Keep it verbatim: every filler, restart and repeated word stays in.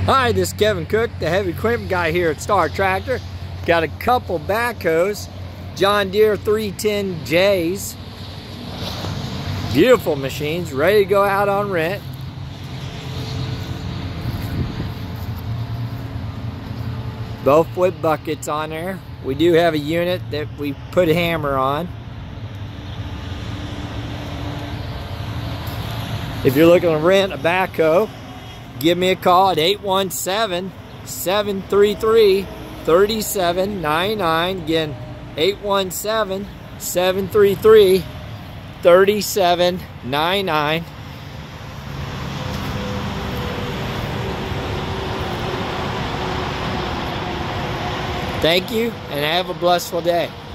Hi, this is Kevin Cook, the heavy equipment guy here at Star Tractor. Got a couple backhoes, John Deere three ten J's. Beautiful machines, ready to go out on rent. Both with buckets on there. We do have a unit that we put a hammer on. If you're looking to rent a backhoe, give me a call at eight one seven, seven three three, three seven nine nine. Again, eight one seven, seven three three, three seven nine nine. Thank you, and have a blissful day.